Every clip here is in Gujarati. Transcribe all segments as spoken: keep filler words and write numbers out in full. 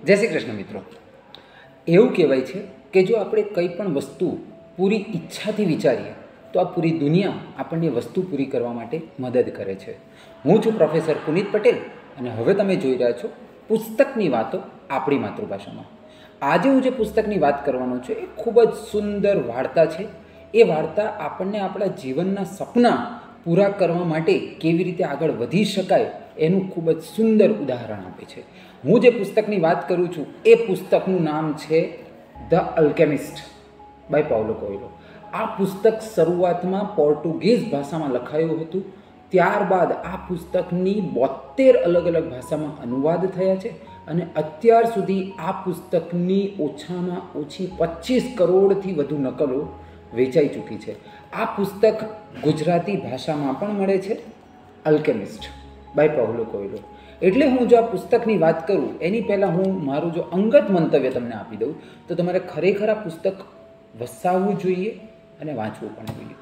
જય શ્રી કૃષ્ણ મિત્રો. એવું કહેવાય છે કે જો આપણે કંઈ પણ વસ્તુ પૂરી ઈચ્છાથી વિચારીએ તો આ પૂરી દુનિયા આપણને વસ્તુ પૂરી કરવા માટે મદદ કરે છે. હું છું પ્રોફેસર પુનિત પટેલ અને હવે તમે જોઈ રહ્યા છો પુસ્તકની વાતો આપણી માતૃભાષામાં. આજે હું જે પુસ્તકની વાત કરવાનો છું એ ખૂબ જ સુંદર વાર્તા છે. એ વાર્તા આપણને આપણા જીવનના સપના પૂરા કરવા માટે કેવી રીતે આગળ વધી શકાય એનું ખૂબ જ સુંદર ઉદાહરણ આપે છે. હું જે પુસ્તકની વાત કરું છું એ પુસ્તકનું નામ છે The Alchemist by Paulo Coelho. આ પુસ્તક શરૂઆતમાં પોર્ટુગીઝ ભાષામાં લખાયું હતું. ત્યારબાદ આ પુસ્તકની બોતેર અલગ અલગ ભાષામાં અનુવાદ થયા છે અને અત્યાર સુધી આ પુસ્તકની ઓછામાં ઓછી પચીસ કરોડથી વધુ નકલો વેચાઈ ચૂકી છે. આ પુસ્તક ગુજરાતી ભાષામાં પણ મળે છે, અલ્કેમિસ્ટ બાય પાઉલો કોયલો. એટલે હું જો આ પુસ્તકની વાત કરું એની પહેલાં હું મારું જો અંગત મંતવ્ય તમને આપી દઉં તો તમારે ખરેખર આ પુસ્તક વસાવવું જોઈએ અને વાંચવું પણ જોઈએ.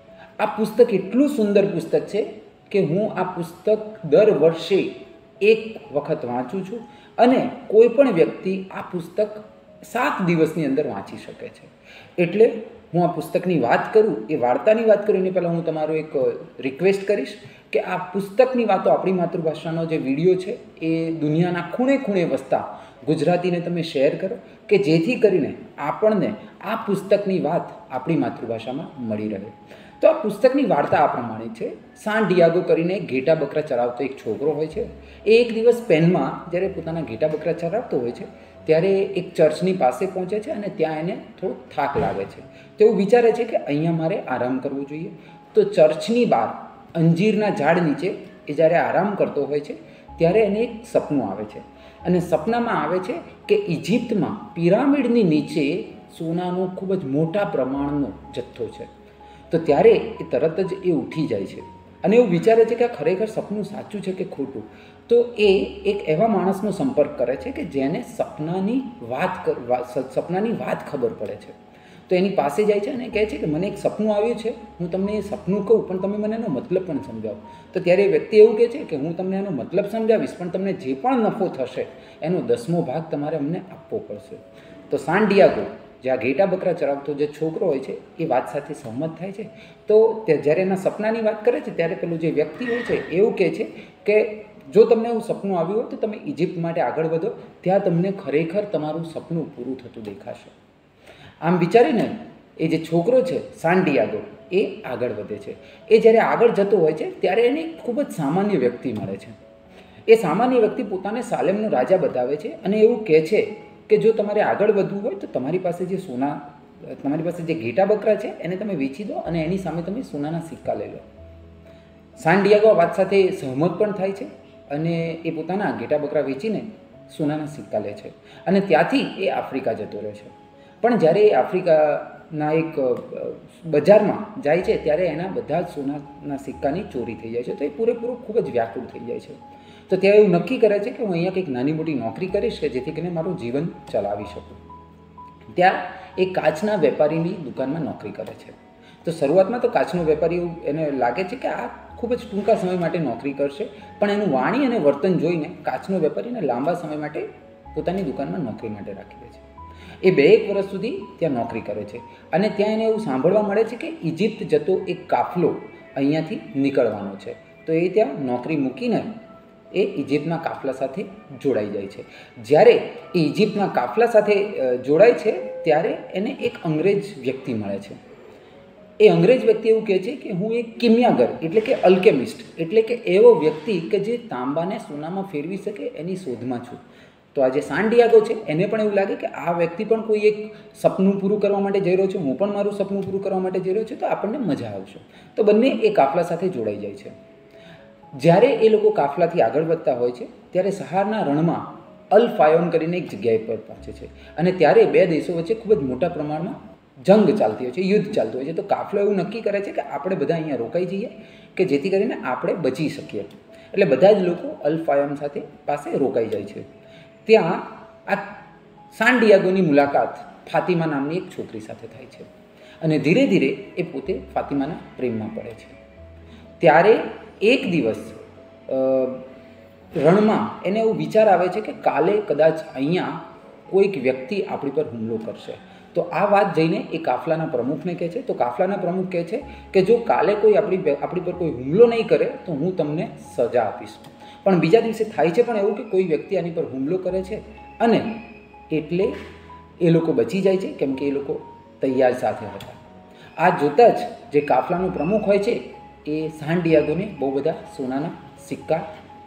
આ પુસ્તક એટલું સુંદર પુસ્તક છે કે હું આ પુસ્તક દર વર્ષે એક વખત વાંચું છું અને કોઈ પણ વ્યક્તિ આ પુસ્તક સાત દિવસની અંદર વાંચી શકે છે. એટલે હું આ પુસ્તકની વાત કરું, એ વાર્તાની વાત કરું એની પહેલાં હું તમારો એક રિક્વેસ્ટ કરીશ કે આ પુસ્તકની વાતો આપણી માતૃભાષાનો જે વિડીયો છે એ દુનિયાના ખૂણે ખૂણે વસતા ગુજરાતીને તમે શેર કરો કે જેથી કરીને આપણને આ પુસ્તકની વાત આપણી માતૃભાષામાં મળી રહે. તો આ પુસ્તકની વાર્તા આ પ્રમાણે છે. સાન ડિયાગો કરીને ઘેટા બકરા ચરાવતો એક છોકરો હોય છે. એ એક દિવસ સ્પેનમાં જ્યારે પોતાના ઘેટા બકરા ચરાવતો હોય છે ત્યારે એક ચર્ચની પાસે પહોંચે છે અને ત્યાં એને થોડો થાક લાગે છે. તો એવું વિચારે છે કે અહીંયા મારે આરામ કરવો જોઈએ. તો ચર્ચની બહાર અંજીરના ઝાડ નીચે એ જ્યારે આરામ કરતો હોય છે ત્યારે એને એક સપનું આવે છે અને સપનામાં આવે છે કે ઇજિપ્તમાં પિરામિડની નીચે સોનાનો ખૂબ જ મોટા પ્રમાણનો જથ્થો છે. તો ત્યારે એ તરત જ એ ઉઠી જાય છે અને એવું વિચારે છે કે આ ખરેખર સપનું સાચું છે કે ખોટું. તો એ એક એવા માણસનો સંપર્ક કરે છે કે જેને સપનાની વાત સપનાની વાત ખબર પડે છે. તો એની પાસે જાય છે અને કહે છે કે મને એક સપનું આવ્યું છે, હું તમને એ સપનું કહું પણ તમે મને એનો મતલબ પણ સમજાવો. તો ત્યારે એ વ્યક્તિ એવું કહે છે કે હું તમને એનો મતલબ સમજાવીશ પણ તમને જે પણ નફો થશે એનો દસમો ભાગ તમારે અમને આપવો પડશે. તો સાન ડિયાગો જે આ ઘેટા બકરા ચરાવતો જે છોકરો હોય છે એ વાત સાથે સહમત થાય છે. તો તે જ્યારે એના સપનાની વાત કરે છે ત્યારે પેલું જે વ્યક્તિ હોય છે એવું કહે છે કે જો તમને એવું સપનું આવ્યું હોય તો તમે ઇજિપ્ત માટે આગળ વધો, ત્યાં તમને ખરેખર તમારું સપનું પૂરું થતું દેખાશે. આમ વિચારીને એ જે છોકરો છે સાન ડિયાગો એ આગળ વધે છે. એ જ્યારે આગળ જતો હોય છે ત્યારે એને ખૂબ જ સામાન્ય વ્યક્તિ મળે છે. એ સામાન્ય વ્યક્તિ પોતાને સાલેમનો રાજા બતાવે છે અને એવું કહે છે કે જો તમારે આગળ વધવું હોય તો તમારી પાસે જે સોના તમારી પાસે જે ઘેટા બકરા છે એને તમે વેચી દો અને એની સામે તમે સોનાના સિક્કા લઈ લો. સાન ડિયાગો આ વાત સાથે સહમત પણ થાય છે અને એ પોતાના ઘેટા બકરા વેચીને સોનાના સિક્કા લે છે અને ત્યાંથી એ આફ્રિકા જતો રહે છે. પણ જ્યારે એ આફ્રિકાના એક બજારમાં જાય છે ત્યારે એના બધા જ સોનાના સિક્કાની ચોરી થઈ જાય છે. તો એ પૂરેપૂરો ખૂબ જ વ્યાકુળ થઈ જાય છે. તો ત્યાં એવું નક્કી કરે છે કે હું અહીંયા કંઈક નાની મોટી નોકરી કરીશ કે જેથી કરીને મારું જીવન ચલાવી શકું. ત્યાં એ કાચના વેપારીની દુકાનમાં નોકરી કરે છે. તો શરૂઆતમાં તો કાચનો વેપારી એવું એને લાગે છે કે આ ખૂબ જ ટૂંકા સમય માટે નોકરી કરશે, પણ એનું વાણી અને વર્તન જોઈને કાચનો વેપારીને લાંબા સમય માટે પોતાની દુકાનમાં નોકરી માટે રાખી દે છે. એ બે એક વર્ષ સુધી ત્યાં નોકરી કરે છે અને ત્યાં એને એવું સાંભળવા મળે છે કે ઇજિપ્ત જતો એક કાફલો અહીંયાથી નીકળવાનો છે. તો એ ત્યાં નોકરી મૂકીને એ ઇજિપ્તના કાફલા સાથે જોડાઈ જાય છે. જ્યારે એ ઇજિપ્તના કાફલા સાથે જોડાય છે ત્યારે એને એક અંગ્રેજ વ્યક્તિ મળે છે. એ અંગ્રેજ વ્યક્તિ એવું કહે છે કે હું એક કિમિયાગર એટલે કે અલ્કેમિસ્ટ એટલે કે એવો વ્યક્તિ કે જે તાંબાને સોનામાં ફેરવી શકે એની શોધમાં છું. તો આ જે સાન ડિયાગો છે એને પણ એવું લાગે કે આ વ્યક્તિ પણ કોઈ એક સપનું પૂરું કરવા માટે જઈ રહ્યો છે, હું પણ મારું સપનું પૂરું કરવા માટે જઈ રહ્યો છું, તો આપણને મજા આવશે. તો બંને એ કાફલા સાથે જોડાઈ જાય છે. જ્યારે એ લોકો કાફલાથી આગળ વધતા હોય છે ત્યારે સહારના રણમાં અલ ફાયોન કરીને એક જગ્યાએ પર પહોંચે છે અને ત્યારે બે દેશો વચ્ચે ખૂબ જ મોટા પ્રમાણમાં જંગ ચાલતી હોય છે, યુદ્ધ ચાલતું હોય છે. તો કાફલો એવું નક્કી કરે છે કે આપણે બધા અહીંયા રોકાઈ જઈએ કે જેથી કરીને આપણે બચી શકીએ. એટલે બધા જ લોકો અલ ફાયોન સાથે પાસે રોકાઈ જાય છે. ત્યાં આ સાન ડિયાગોની મુલાકાત ફાતિમા નામની એક છોકરી સાથે થાય છે અને ધીરે ધીરે એ પોતે ફાતિમાના પ્રેમમાં પડે છે. ત્યારે એક દિવસ રણમાં એને એવું વિચાર આવે છે કે કાલે કદાચ અહીંયા કોઈક વ્યક્તિ આપણી પર હુમલો કરશે. તો આ વાત જઈને એ કાફલાના પ્રમુખને કહે છે. તો કાફલાના પ્રમુખ કહે છે કે જો કાલે કોઈ આપણી આપણી પર કોઈ હુમલો નહીં કરે તો હું તમને સજા આપીશ. પણ બીજા દિવસે થાય છે પણ એવું કે કોઈ વ્યક્તિ આની પર હુમલો કરે છે અને એટલે એ લોકો બચી જાય છે, કેમ કે એ લોકો તૈયાર સાથે હતા. આ જોતાં જ જે કાફલાનો પ્રમુખ હોય છે એ સાન ડિયાગોને બહુ બધા સોનાના સિક્કા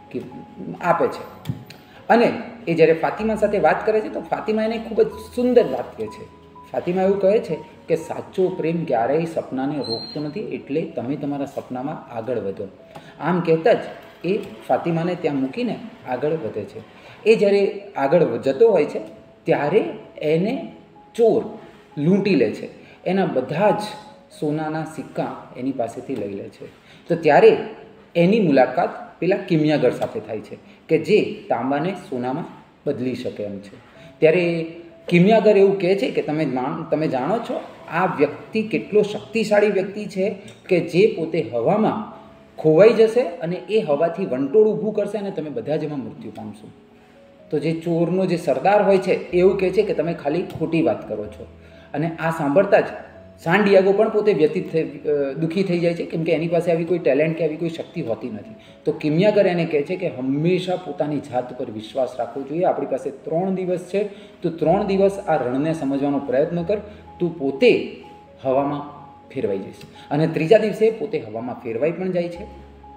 આપે છે. અને એ જ્યારે ફાતિમા સાથે વાત કરે છે તો ફાતિમા એને ખૂબ જ સુંદર વાત કહે છે. ફાતિમા એવું કહે છે કે સાચો પ્રેમ ક્યારેય સપનાને રોકતો નથી, એટલે તમે તમારા સપનામાં આગળ વધો. આમ કહેતા જ એ ફાતિમાને ત્યાં મૂકીને આગળ વધે છે. એ જ્યારે આગળ જતો હોય છે ત્યારે એને ચોર લૂંટી લે છે. એના બધા જ સોનાના સિક્કા એની પાસેથી લઈ લે છે. તો ત્યારે એની મુલાકાત પેલા કિમિયાગર સાથે થાય છે કે જે તાંબાને સોનામાં બદલી શકે એમ છે. ત્યારે કિમિયાગર એવું કહે છે કે તમે તમે જાણો છો આ વ્યક્તિ કેટલો શક્તિશાળી વ્યક્તિ છે કે જે પોતે હવામાં ખોવાઈ જશે અને એ હવાથી વંટોળ ઊભું કરશે અને તમે બધા જ એમાં મૃત્યુ પામશો. તો જે ચોરનો જે સરદાર હોય છે એવું કહે છે કે તમે ખાલી ખોટી વાત કરો છો. અને આ સાંભળતા જ સાન ડિયાગો પણ પોતે વ્યતીત થઈ દુઃખી થઈ જાય છે, કેમ કે એની પાસે આવી કોઈ ટેલેન્ટ કે આવી કોઈ શક્તિ હોતી નથી. તો કિમિયાગર એને કહે છે કે હંમેશા પોતાની જાત પર વિશ્વાસ રાખવો જોઈએ. આપણી પાસે ત્રણ દિવસ છે, તો ત્રણ દિવસ આ રણને સમજવાનો પ્રયત્ન કર. તું પોતે હવામાં ફેરવાઈ જઈશ. અને ત્રીજા દિવસે પોતે હવામાં ફેરવાઈ પણ જાય છે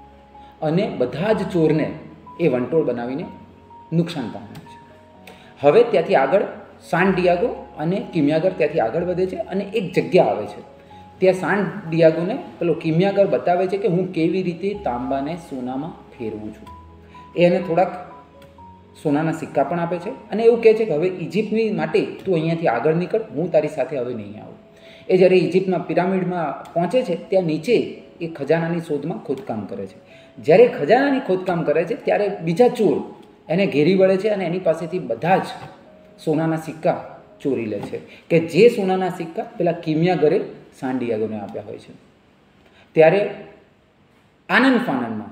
અને બધા જ ચોરને એ વંટોળ બનાવીને નુકસાન પામે છે. હવે ત્યાંથી આગળ સાન ડિયાગો અને કિમિયાગર ત્યાંથી આગળ વધે છે અને એક જગ્યા આવે છે. ત્યાં સાન ડિયાગોને પેલો કિમિયાગર બતાવે છે કે હું કેવી રીતે તાંબાને સોનામાં ફેરવું છું. એ એને થોડાક સોનાના સિક્કા પણ આપે છે અને એવું કહે છે કે હવે ઇજિપ્તની માટે તું અહીંયાથી આગળ નીકળ, હું તારી સાથે હવે નહીં આવું. એ જ્યારે ઇજિપ્તના પિરામિડમાં પહોંચે છે ત્યાં નીચે એ ખજાનાની શોધમાં ખોદકામ કરે છે. જ્યારે ખજાનાની ખોદકામ કરે છે ત્યારે બીજા ચોર એને ઘેરી વળે છે અને એની પાસેથી બધા જ સોનાના સિક્કા ચોરી લે છે કે જે સોનાના સિક્કા પેલા કિમિયાગરે સાન ડિયાગોને આપ્યા હોય છે. ત્યારે આનંદ ફાનંદમાં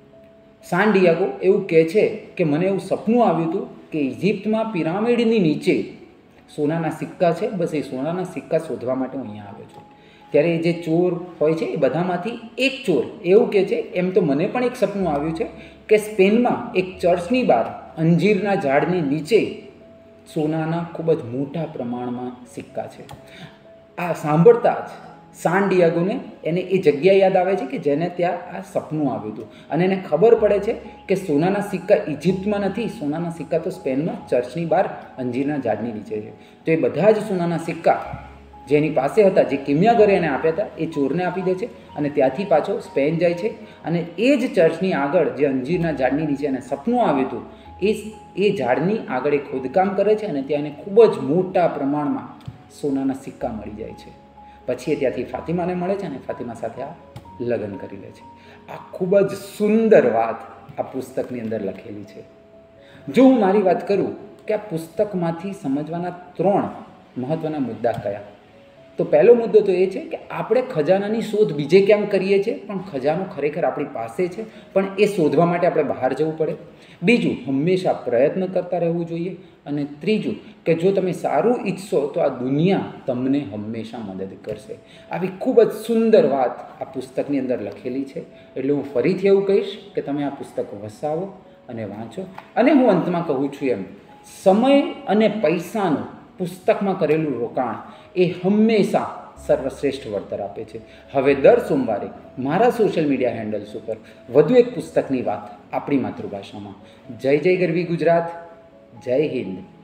સાન ડિયાગો એવું કહે છે કે મને એવું સપનું આવ્યું હતું કે ઇજિપ્તમાં પિરામિડની નીચે સોનાના સિક્કા છે, બસ એ સોનાના સિક્કા શોધવા માટે હું અહીંયા આવ્યો છું. ત્યારે જે ચોર હોય છે એ બધામાંથી એક ચોર એવું કહે છે એમ તો મને પણ એક સપનું આવ્યું છે કે સ્પેનમાં એક ચર્ચની બહાર અંજીરના ઝાડની નીચે સોનાના ખૂબ જ મોટા પ્રમાણમાં સિક્કા છે. આ સાંભળતા જ સાન ડિયાગોને એને એ જગ્યા યાદ આવે છે કે જેને ત્યાં આ સપનું આવ્યું હતું અને એને ખબર પડે છે કે સોનાના સિક્કા ઇજિપ્તમાં નથી, સોનાના સિક્કા તો સ્પેનમાં ચર્ચની બહાર અંજીરના ઝાડની નીચે છે. તો એ બધા જ સોનાના સિક્કા જેની પાસે હતા, જે કિમિયાગરે એને આપ્યા હતા, એ ચોરને આપી દે છે અને ત્યાંથી પાછો સ્પેન જાય છે અને એ જ ચર્ચની આગળ જે અંજીરના ઝાડની નીચે એને સપનું આવ્યું હતું એ એ ઝાડની આગળ એ ખોદકામ કરે છે અને ત્યાં એને ખૂબ જ મોટા પ્રમાણમાં સોનાના સિક્કા મળી જાય છે. પછી એ ત્યાંથી ફાતિમાને મળે છે અને ફાતિમા સાથે આ લગ્ન કરી લે છે. આ ખૂબ જ સુંદર વાત આ પુસ્તકની અંદર લખેલી છે. જો હું મારી વાત કરું કે આ પુસ્તકમાંથી સમજવાના ત્રણ મહત્ત્વના મુદ્દા કયા, તો પહેલો મુદ્દો તો એ છે કે આપણે ખજાનાની શોધ બીજે ક્યાંક કરીએ છીએ પણ ખજાનો ખરેખર આપણી પાસે છે, પણ એ શોધવા માટે આપણે બહાર જવું પડે. બીજું, હંમેશા પ્રયત્ન કરતા રહેવું જોઈએ. અને ત્રીજું કે જો તમે સારું ઈચ્છશો તો આ દુનિયા તમને હંમેશા મદદ કરશે. આવી ખૂબ જ સુંદર વાત આ પુસ્તકની અંદર લખેલી છે. એટલે હું ફરીથી એવું કહીશ કે તમે આ પુસ્તક વસાવો અને વાંચો. અને હું અંતમાં કહું છું એમ, સમય અને પૈસાનું પુસ્તકમાં કરેલું રોકાણ એ હંમેશા સર્વશ્રેષ્ઠ વળતર આપે છે. હવે દર સોમવારે મારા સોશિયલ મીડિયા હેન્ડલ્સ ઉપર વધુ એક પુસ્તકની વાત આપણી માતૃભાષામાં. જય જય ગરવી ગુજરાત, જય હિન્દ.